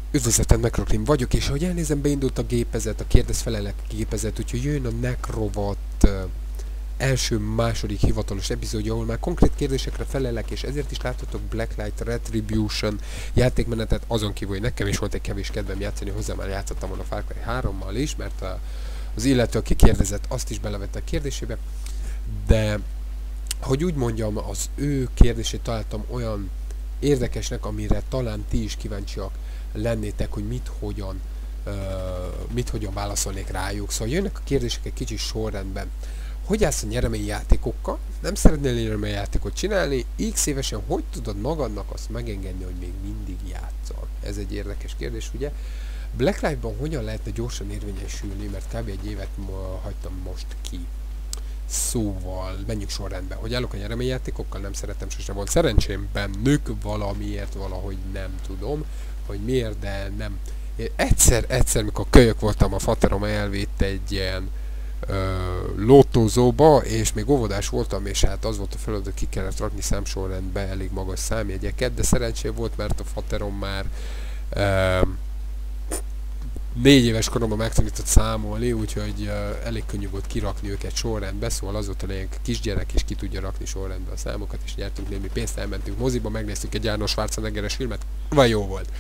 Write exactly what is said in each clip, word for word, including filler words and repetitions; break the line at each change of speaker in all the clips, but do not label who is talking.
Üdvözletem, Necrokrim vagyok, és ahogy elnézem, beindult a gépezet, a kérdezfelelek gépezet, úgyhogy jön a Necrovat uh, első-második hivatalos epizódja, ahol már konkrét kérdésekre felelek, és ezért is láthatok Blacklight Retribution játékmenetet, azon kívül, hogy nekem is volt egy kevés kedvem játszani, hozzá már játszottam volna a Far Cry hárommal is, mert a, az illető, aki kérdezett, azt is belevette a kérdésébe, de hogy úgy mondjam, az ő kérdését találtam olyan érdekesnek, amire talán ti is kíváncsiak lennétek, hogy mit, hogyan, uh, mit, hogyan válaszolnék rájuk. Szóval jönnek a kérdések egy kicsit sorrendben. Hogy állsz a nyereményjátékokkal? Nem szeretnél nyereményjátékot csinálni? X évesen hogy tudod magadnak azt megengedni, hogy még mindig játszol? Ez egy érdekes kérdés, ugye? Blacklight-ban hogyan lehetne gyorsan érvényesülni, mert kb. Egy évet ma hagytam most ki. Szóval, menjünk sorrendben. Hogy állok a nyereményjátékokkal? Nem szeretem, sosem volt szerencsém bennük, valamiért, valahogy nem tudom, hogy miért, de nem. Én egyszer, egyszer, mikor kölyök voltam, a faterom elvitt egy ilyen ö, lottózóba, és még óvodás voltam, és hát az volt a feladat, ki kellett rakni számsorrendbe elég magas számjegyeket, de szerencsém volt, mert a faterom már ö, négy éves koromban megtanított számolni, úgyhogy uh, elég könnyű volt kirakni őket sorrendbe, szóval az volt a lényeg, kisgyerek és ki tudja rakni sorrendbe a számokat, és nyertünk némi pénzt, elmentünk moziba, megnéztük egy Arnold Schwarzeneggeres filmet, vagy jó volt.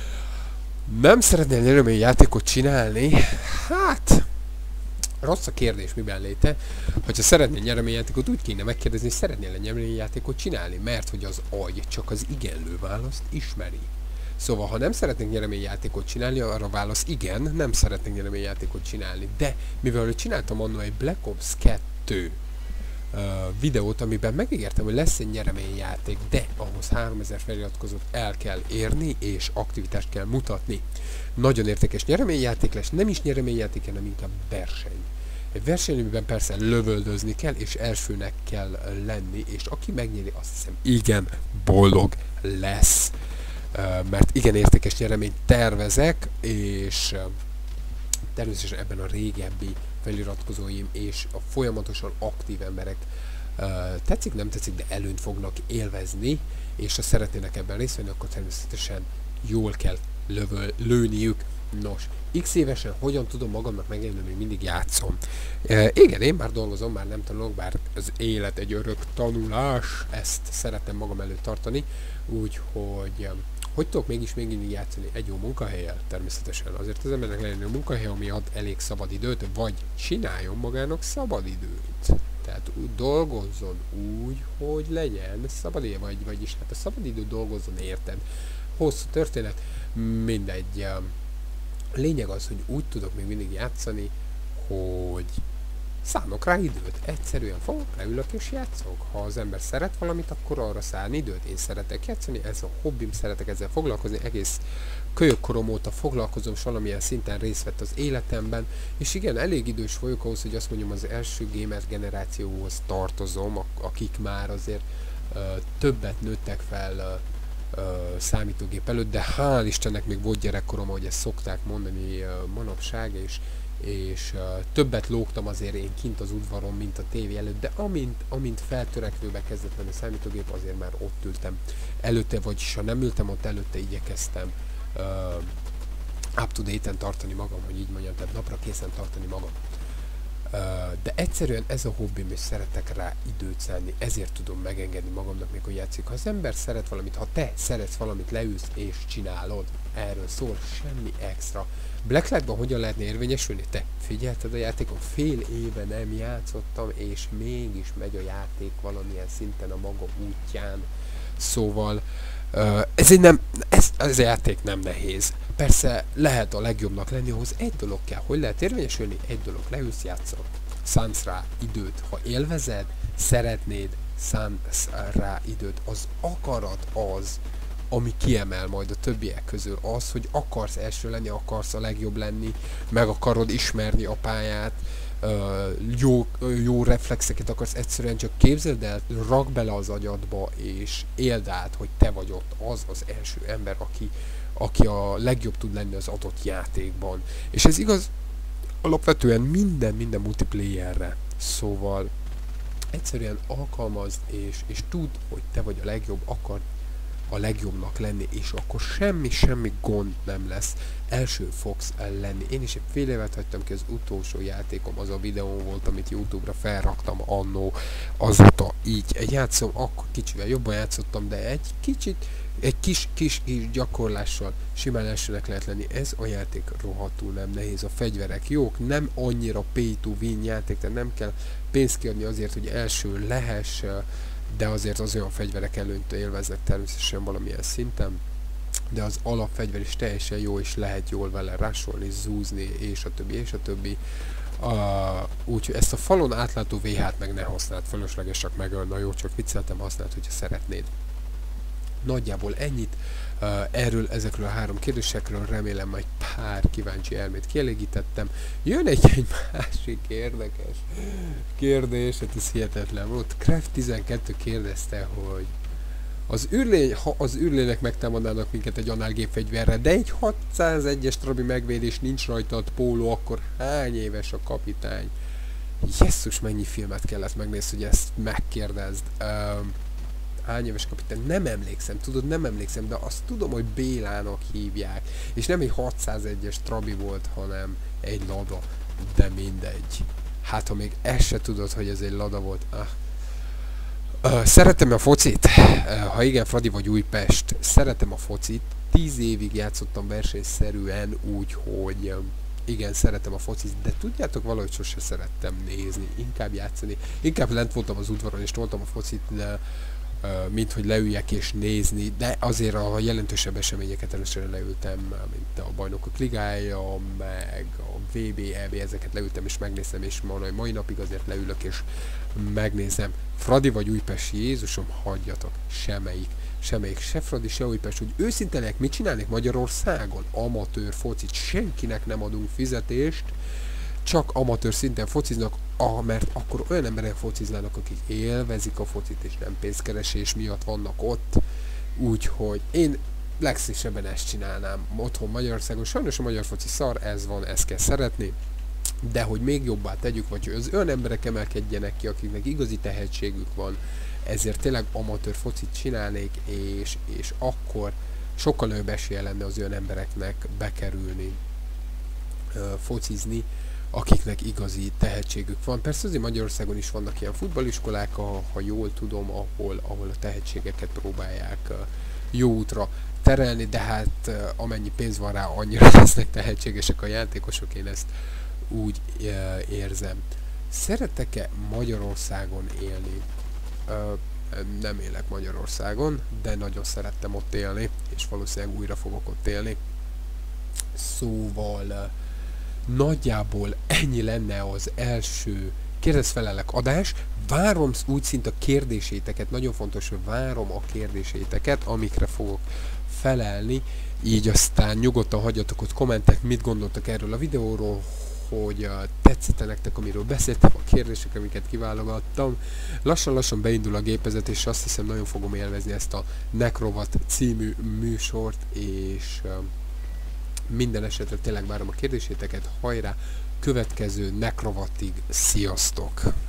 Nem szeretnél nyereményi játékot csinálni? Hát, rossz a kérdés, miben léte. Hogyha szeretnél nyereményjátékot, úgy kéne megkérdezni, hogy szeretnél nyereményjátékot csinálni, mert hogy az agy csak az igenlő választ ismeri. Szóval, ha nem szeretnénk nyereményjátékot csinálni, arra válasz igen, nem szeretnénk nyereményjátékot csinálni. De, mivel csináltam annól egy Black Ops kettő uh, videót, amiben megígértem, hogy lesz egy nyereményjáték, de ahhoz háromezer feliratkozót el kell érni, és aktivitást kell mutatni. Nagyon értékes nyereményjáték lesz, nem is nyereményjáték, hanem inkább verseny. Egy verseny, amiben persze lövöldözni kell, és elsőnek kell lenni, és aki megnyeri, azt hiszem igen boldog lesz. Uh, mert igen értékes nyereményt tervezek, és uh, természetesen ebben a régebbi feliratkozóim és a folyamatosan aktív emberek uh, tetszik, nem tetszik, de előnyt fognak élvezni, és ha szeretnének ebben részt venni, akkor természetesen jól kell lövöl, lőniük. Nos, x évesen hogyan tudom magamnak megélni, még mindig játszom. Uh, igen, én már dolgozom, már nem tanulok, bár az élet egy örök tanulás, ezt szeretem magam előtt tartani, úgyhogy um, hogy tudok mégis még mindig játszani? Egy jó munkahellyel? Természetesen. Azért az embernek legyen egy munkahely, ami ad elég szabadidőt, vagy csináljon magának szabadidőt. Tehát dolgozzon úgy, hogy legyen szabadidő, vagy, vagyis hát a szabadidőt dolgozzon, érted? Hosszú történet, mindegy. Lényeg az, hogy úgy tudok még mindig játszani, hogy szánok rá időt. Egyszerűen fogok, leülök és játszok. Ha az ember szeret valamit, akkor arra szán időt. Én szeretek játszani, ez a hobbim, szeretek ezzel foglalkozni. Egész kölyökkorom óta foglalkozom, és valamilyen szinten részt vett az életemben. És igen, elég idős vagyok ahhoz, hogy azt mondjam, az első gamer generációhoz tartozom, akik már azért uh, többet nőttek fel uh, uh, számítógép előtt, de hál' Istennek még volt gyerekkorom, ahogy ezt szokták mondani uh, manapság, és és uh, többet lógtam azért én kint az udvaron, mint a tévé előtt, de amint, amint feltörekvőbe kezdett lenni a számítógép, azért már ott ültem előtte, vagyis ha nem ültem ott előtte, igyekeztem uh, up-to-date-en tartani magam, hogy így mondjam, tehát napra készen tartani magam. Uh, de egyszerűen ez a hobbim, és szeretek rá időt szánni, ezért tudom megengedni magamnak, mikor játszik. Ha az ember szeret valamit, ha te szeretsz valamit, leülsz és csinálod, erről szól, semmi extra. Blacklightban hogyan lehetne érvényesülni? Te figyelted a játékon? Fél éve nem játszottam, és mégis megy a játék valamilyen szinten a maga útján. Szóval uh, ez egy nem, ez, ez a játék nem nehéz. Persze lehet a legjobbnak lenni, ahhoz egy dolog kell. Hogy lehet érvényesülni? Egy dolog, leülsz, játszol. Szánsz rá időt. Ha élvezed, szeretnéd, szánsz rá időt. Az akarat az, ami kiemel majd a többiek közül. Az, hogy akarsz első lenni, akarsz a legjobb lenni, meg akarod ismerni a pályát, jó, jó reflexeket akarsz, egyszerűen csak képzeld el, rak bele az agyadba, és éld át, hogy te vagy ott az az első ember, aki, aki a legjobb tud lenni az adott játékban. És ez igaz alapvetően minden, minden multiplayerre. Szóval egyszerűen alkalmazd, és, és tudd, hogy te vagy a legjobb, akar a legjobbnak lenni, és akkor semmi, semmi gond nem lesz. Első fogsz lenni. Én is egy fél évet hagytam ki, az utolsó játékom az a videón volt, amit YouTube-ra felraktam annó, azóta így játszom, akkor kicsivel jobban játszottam, de egy kicsit, egy kis, kis, kis gyakorlással simán elsőnek lehet lenni. Ez a játék rohadtul nem nehéz, a fegyverek jók, nem annyira pay to win játék, tehát nem kell pénzt kiadni azért, hogy első lehess, de azért az olyan fegyverek előnyt élveznek természetesen valamilyen szinten, de az alapfegyver is teljesen jó, és lehet jól vele rásolni, zúzni, és a többi, és a többi. Uh, Úgyhogy ezt a falon átlátó vé há-t meg ne használd, fölösleges csak megölni, na jó, csak vicceltem, használd, hogyha szeretnéd. Nagyjából ennyit uh, erről, ezekről a három kérdésekről, remélem majd pár kíváncsi elmét kielégítettem. Jön egy, egy másik érdekes kérdés, hát ez hihetetlen volt. Craft tizenkettő kérdezte, hogy az űrlény, ha az űrlények megtámadnának minket egy análgépfegyverre, de egy hatszázegyes trabi megvédés nincs rajta a póló, akkor hány éves a kapitány? Jesszus, mennyi filmet kellett megnézni, hogy ezt megkérdezd. Um, hány éves kapitány? Nem emlékszem, tudod, nem emlékszem, de azt tudom, hogy Bélának hívják. És nem egy hatszázegyes trabi volt, hanem egy Lada, de mindegy. Hát, ha még ezt se tudod, hogy ez egy Lada volt, ah. Uh, szeretem a focit? Uh, ha igen, Fradi vagy Újpest. Szeretem a focit. Tíz évig játszottam versenyszerűen úgy, hogy um, igen, szeretem a focit, de tudjátok, valahogy sose szerettem nézni, inkább játszani. Inkább lent voltam az udvaron és toltam a focit, de, uh, mint hogy leüljek és nézni, de azért a jelentősebb eseményeket először leültem, mint a Bajnokok Ligája, meg a vé bé, é bé, ezeket leültem és megnéztem, és mai, mai napig azért leülök és megnézem. Fradi vagy Újpest, Jézusom, hagyjatok, semmelyik, semmelyik, se Fradi, se Újpest, hogy őszinte legyek, mit csinálnék Magyarországon? Amatőr focit, senkinek nem adunk fizetést, csak amatőr szinten fociznak, ah, mert akkor olyan emberek fociznának, akik élvezik a focit, és nem pénzkeresés miatt vannak ott, úgyhogy én legszívesebben ezt csinálnám otthon Magyarországon. Sajnos a magyar foci szar, ez van, ezt kell szeretni, de hogy még jobbá tegyük, vagy hogy az olyan emberek emelkedjenek ki, akiknek igazi tehetségük van, ezért tényleg amatőr focit csinálnék, és, és akkor sokkal nagyobb esélye lenne az olyan embereknek bekerülni, focizni, akiknek igazi tehetségük van. Persze azért Magyarországon is vannak ilyen futballiskolák, ha, ha jól tudom, ahol, ahol a tehetségeket próbálják jó útra terelni, de hát amennyi pénz van rá, annyira lesznek tehetségesek a játékosok, én ezt úgy érzem. Szeretek-e Magyarországon élni? Nem élek Magyarországon, de nagyon szerettem ott élni, és valószínűleg újra fogok ott élni. Szóval nagyjából ennyi lenne az első kérdezfelelek adás. Várom úgy szint a kérdéséteket, nagyon fontos, hogy várom a kérdéséteket, amikre fogok felelni, így aztán nyugodtan hagyjatok ott kommentet, mit gondoltak erről a videóról, hogy uh, tetszett nektek, amiről beszéltem, a kérdések, amiket kiválogattam. Lassan-lassan beindul a gépezet, és azt hiszem, nagyon fogom élvezni ezt a Necrovat című műsort, és uh, minden esetre tényleg várom a kérdéséteket, hajrá, következő Necrovatig, sziasztok!